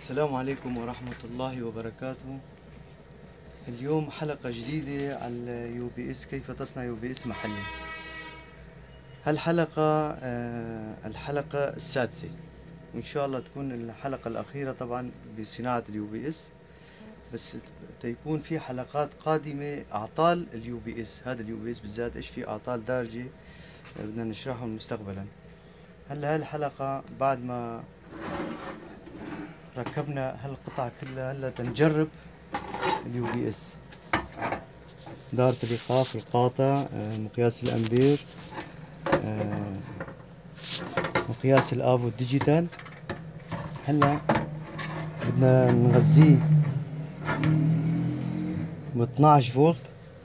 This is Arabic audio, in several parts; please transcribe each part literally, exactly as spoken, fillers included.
السلام عليكم ورحمة الله وبركاته. اليوم حلقة جديدة على يو بي اس، كيف تصنع يو بي اس محلي. هالحلقة آه الحلقة السادسة، وإن شاء الله تكون الحلقة الأخيرة طبعا بصناعة اليو بي اس، بس تيكون في حلقات قادمة أعطال اليو بي اس. هذا اليو بي اس بالذات إيش في أعطال دارجة بدنا نشرحهم مستقبلا. هلا هالحلقة بعد ما ركبنا هالقطع كلها، هلا تنجرب اليو بي اس، دارة الإيقاف، القاطع، مقياس الأمبير، مقياس الآفو الديجيتال. هلا بدنا نغذيه ب اثنعش فولت.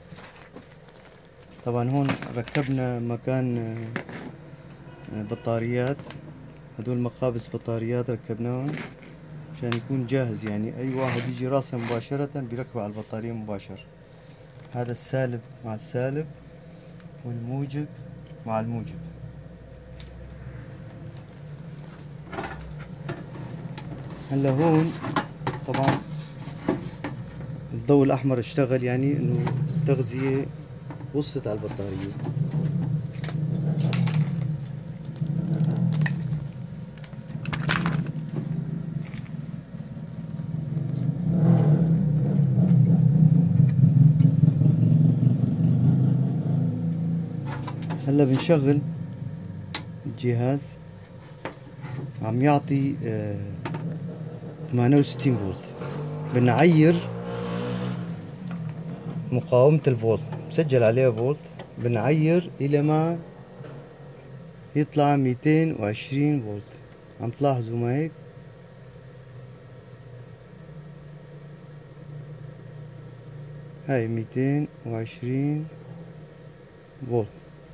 طبعا هون ركبنا مكان بطاريات، هدول مقابس بطاريات ركبناهم عشان يكون جاهز، يعني أي واحد يجي راسه مباشرة بيركبه على البطارية مباشر. هذا السالب مع السالب والموجب مع الموجب. هلا هون طبعا الضوء الأحمر اشتغل، يعني إنه التغذية وصلت على البطارية. هلا بنشغل الجهاز، عم يعطي ثمانية وستين فولت. بنعير مقاومة الفولت، مسجل عليها فولت، بنعير إلى ما يطلع مئتين وعشرين فولت. عم تلاحظوا ما هيك؟ هاي مئتين وعشرين فولت.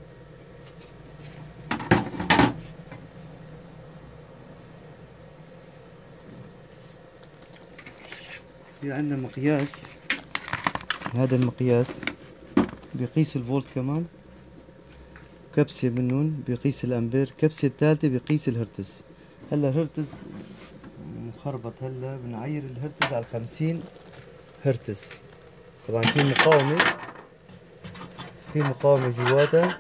في عندنا مقياس، هذا المقياس بيقيس الفولت كمان، كبسة منهم بيقيس الأمبير، كبسة الثالثة بيقيس الهرتز. هلا الهرتز مخربط، هلا بنعير الهرتز على خمسين هرتز. طبعا في مقاومة في مقاومة جواتها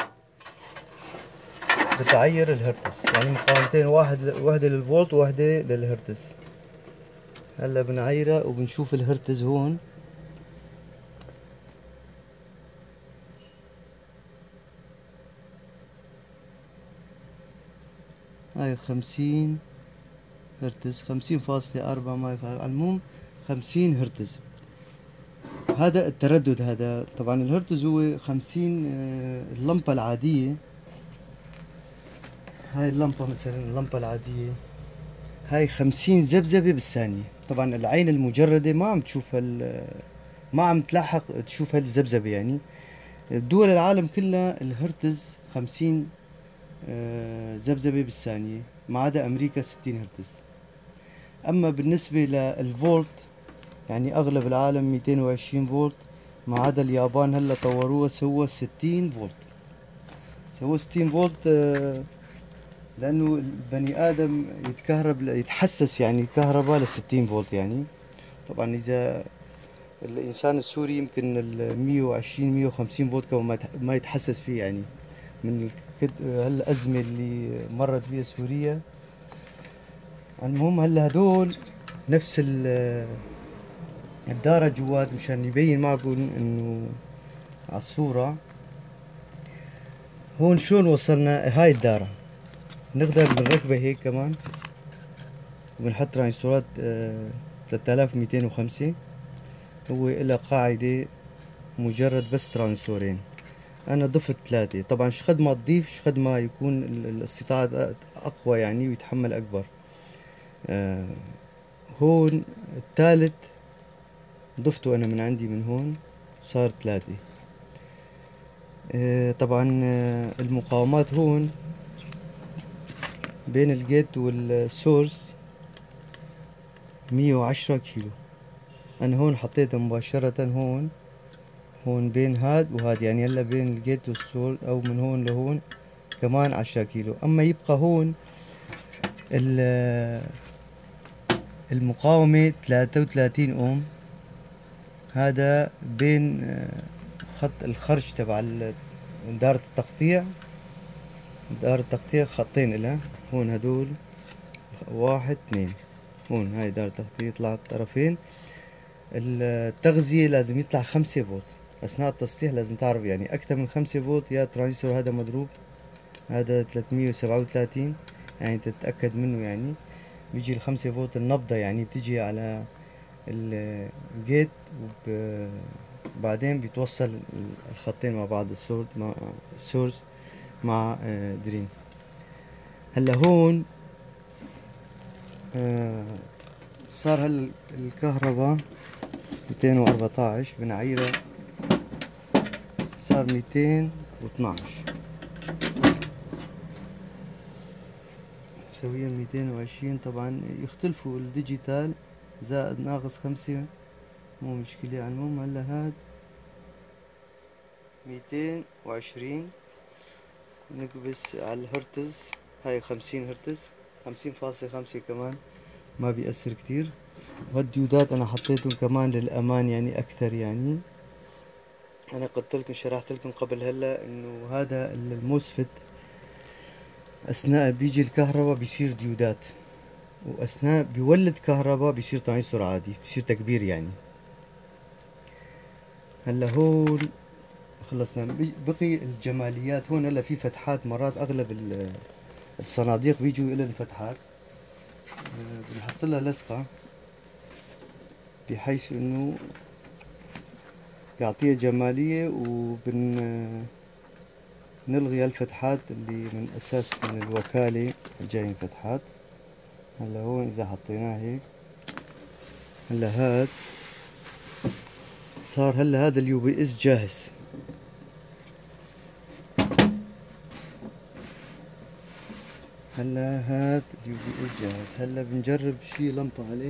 بتعير الهرتز، يعني مقاومتين، واحد واحدة للفولت وواحدة للهرتز. هلا بنعيرها وبنشوف الهرتز هون. هاي خمسين هرتز، خمسين فاصلة أربعة، ما يفعل، المهم خمسين هرتز. هذا التردد. هذا طبعا الهرتز هو خمسين. اللمبة العادية، هاي اللمبة مثلا، اللمبة العادية هاي خمسين ذبذبة بالثانية. طبعا العين المجردة ما عم تشوف ما عم تلاحق تشوف هالذبذبة. يعني دول العالم كلها الهرتز خمسين ذبذبة بالثانية، ما عدا أمريكا ستين هرتز. أما بالنسبة للفولت، يعني أغلب العالم مئتين وعشرين فولت، ما عدا اليابان هلا طوروها سووا ستين فولت. سووا ستين فولت لأنه البني آدم يتكهرب، يتحسس يعني الكهرباء ل ستين فولت. يعني طبعا إذا الإنسان السوري يمكن ال مئة وعشرين مئة وخمسين فولت كمان ما يتحسس فيه، يعني من هالأزمة اللي مرت فيها سوريا. المهم هلا هدول نفس الدارة جوات، مشان يبين معكم انه على الصورة هون شلون وصلنا. هاي الدارة نقدر بنركبها هيك كمان، وبنحط ترانزستورات ثلاثة آلاف ومئتين وخمسة. هو إلى قاعدة مجرد بس ترانزستورين، أنا ضفت ثلاثة. طبعا شقد ما تضيف شقد ما يكون الاستطاعة أقوى يعني ويتحمل أكبر. آه هون الثالث ضفته أنا من عندي، من هون صار ثلاثة. آه طبعا آه المقاومات هون بين الجيت والسورس مية وعشرة كيلو. أنا هون حطيتها مباشرة هون هون بين هاد وهاد، يعني هلا بين الجيت والسورس أو من هون لهون كمان عشرة كيلو. أما يبقى هون المقاومة ثلاثة وثلاثين اوم. هذا بين خط الخرج تبع دائرة التقطيع، دائرة التقطيع خطين إلها هون، هدول واحد اثنين هون، هاي دائرة التقطيع طلعت طرفين. التغذية لازم يطلع خمسة فولت أثناء التسطيح، لازم تعرف يعني أكثر من خمسة فولت يا ترانزستور هذا مضروب، هذا ثلاثمية وسبعة وثلاثين يعني تتأكد منه. يعني بيجي الخمسة فولت النبضة يعني بتجي على الجيت، وبعدين بيتوصل الخطين مع بعض، السورس مع السورس مع درين. هلا هون صار هلا الكهرباء مئتين وأربعتاعش بنعيرها، صار مئتين واثناعش تساويها مئتين وعشرين. طبعا يختلفوا الديجيتال، زائد ناقص خمسة مو مشكلة. على المهم هلا هاد مئتين وعشرين، نكبس على الهرتز، هاي خمسين هرتز، خمسين فاصلة خمسة كمان ما بيأثر كتير. وهالديودات انا حطيتهم كمان للامان يعني اكثر. يعني انا قلت لكم شرحت لكم قبل هلا انه هذا الموسفت اثناء بيجي الكهرباء بيصير ديودات، واثناء بيولد كهرباء بيصير ترانزستور عادي، بيصير تكبير يعني. هلا هون خلصنا، بقي الجماليات. هون هلا في فتحات، مرات اغلب الصناديق بيجوا لهم فتحات، بنحط لها لصقة بحيث انه يعطيها جمالية، وبن نلغي الفتحات اللي من اساس من الوكالة جايين فتحات. هلا هون اذا حطيناه هيك، هلا هاد صار، هلا هذا اليو بي اس جاهز. هلا هاد اليو بي اس جاهز. هلا بنجرب شي لمبة عليه.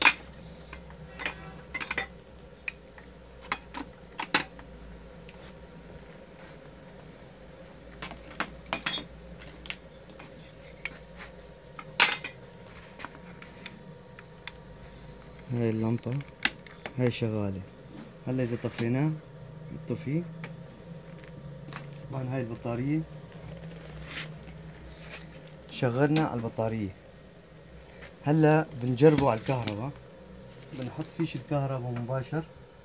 هاي اللمبة هاي شغالة. هلا اذا طفيناه بتطفي. طبعا هاي البطارية شغلنا على البطارية. هلا بنجربه على الكهرباء، بنحط فيش الكهرباء مباشر.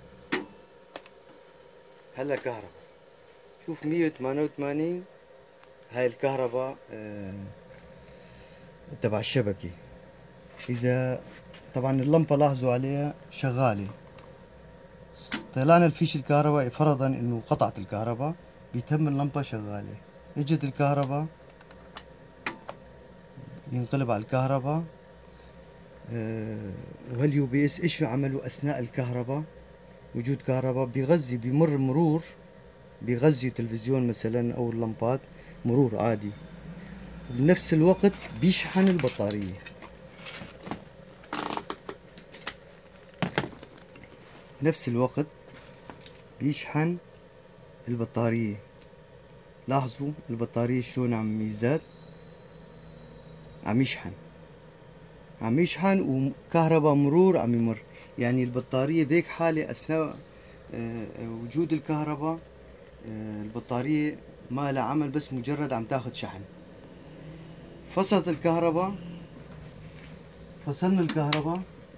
هلا كهرباء، شوف مية وثمانية وثمانين، هاي الكهرباء آه تبع الشبكة. اذا طبعا اللمبة لاحظوا عليها شغالة، طلعنا الفيش الكهرباء، فرضا انه قطعت الكهرباء بيتم اللمبة شغالة. اجت الكهرباء ينقلب على الكهرباء. أه وهاليو بي اس ايش عملوا اثناء الكهرباء؟ وجود كهرباء بيغذي، بيمر مرور، بيغذي تلفزيون مثلا او اللمبات مرور عادي، وبنفس الوقت بيشحن البطارية. نفس الوقت بيشحن البطارية. لاحظوا البطارية شلون عم يزداد، عم يشحن عم يشحن وكهرباء مرور عم يمر. يعني البطارية بهيك حالة أثناء وجود الكهرباء البطارية ما لها عمل، بس مجرد عم تاخد شحن. فصلت الكهرباء، فصلنا الكهرباء،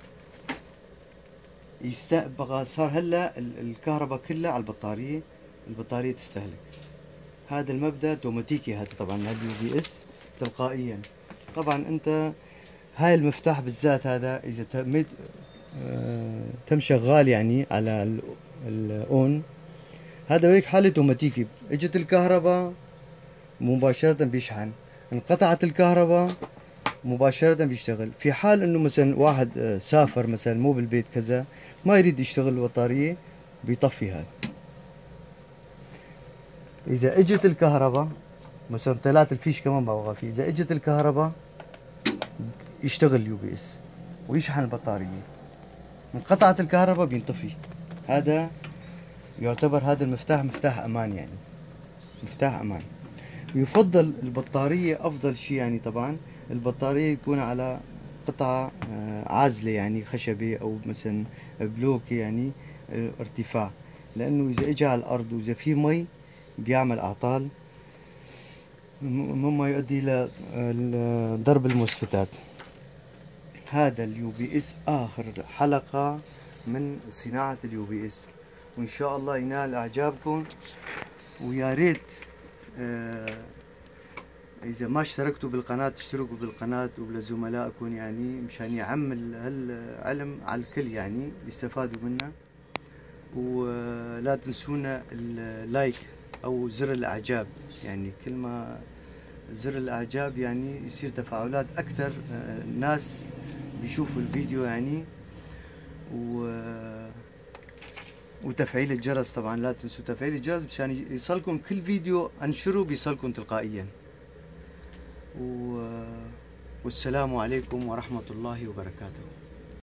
يستقبل. صار هلا الكهرباء كلها على البطارية، البطارية تستهلك. هذا المبدأ اوتوماتيكي، هذا طبعا هذا يو بي اس تلقائيا. طبعا انت هاي المفتاح بالذات هذا اذا تميت آه تم شغال يعني على الاون، هذا هيك حالة اوتوماتيكي. اجت الكهرباء مباشرة بيشحن، انقطعت الكهرباء مباشرة بيشتغل. في حال انه مثلا واحد سافر مثلا مو بالبيت كذا، ما يريد يشتغل البطارية، بيطفي هذا. اذا اجت الكهرباء مثلا طلعت الفيش كمان ببغى فيه، اذا اجت الكهرباء يشتغل اليو بي اس ويشحن البطارية. انقطعت الكهرباء بينطفي. هذا يعتبر هذا المفتاح مفتاح امان، يعني مفتاح امان. ويفضل البطارية افضل شيء يعني، طبعا البطارية يكون على قطعة عازلة يعني خشبي أو مثلا بلوك يعني ارتفاع، لأنه إذا إجى على الأرض وإذا في مي بيعمل أعطال مما يؤدي إلى ضرب المسفتات. هذا اليو بي اس آخر حلقة من صناعة اليو بي اس، وإن شاء الله ينال إعجابكم. ويا ريت آه إذا ما اشتركتوا بالقناة تشتركوا بالقناة ولزملائكم، يعني مشان يعم هالعلم على الكل يعني يستفادوا منه. ولا تنسونا اللايك أو زر الإعجاب، يعني كل ما زر الإعجاب يعني يصير تفاعلات أكثر، الناس بيشوفوا الفيديو يعني. و وتفعيل الجرس طبعا لا تنسوا تفعيل الجرس مشان يصلكم كل فيديو انشره بيصلكم تلقائيا. و... والسلام عليكم ورحمة الله وبركاته.